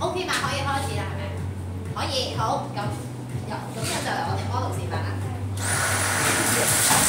OK 嘛？可以開始啦，係咪？可以，好，咁就由我哋 model 示範啦。